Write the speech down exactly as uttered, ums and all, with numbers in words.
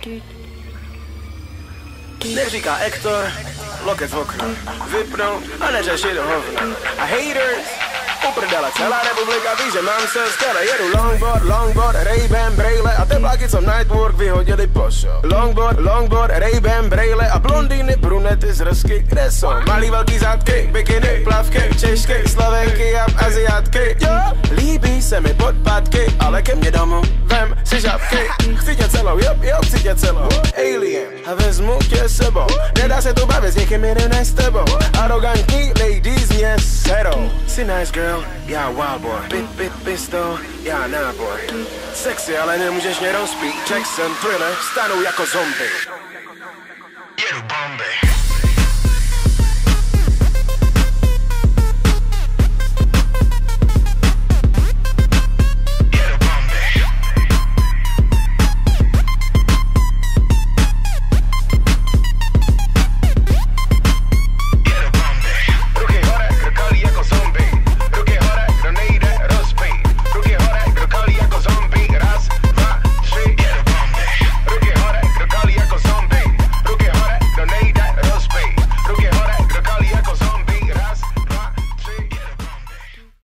Neříká Ektor, loket v okno, vypnou a neřešit hovno. A haters, uprdele, celá republika ví, že mám se skvěle. Jedu longboard, longboard, Ray-Ban, brejle a tepláky, co Nightwork vyhodili po show. Longboard, longboard, Ray-Ban, brejle a blondýny, brunety z Rusky, kde jsou? Malý velký zátky, bikiny, plavky, češky, slovenky a aziátky. Jo, líbí se mi podpatky, ale ke mně domů vem si žabky. Chci tě celou, jo, jo, chci tě celou. Alien, a vezmu tě sebou. Nedá se tu bavit s někým jiným než s tebou. Arrogantní ladies mě serou. Jsi nice girl, já wild boy. Pit, pit, pistol, já náboj. Sexy, ale nemůžeš mě rozpít. Jackson, thriller, stanu jako zombie. Jedu bomby.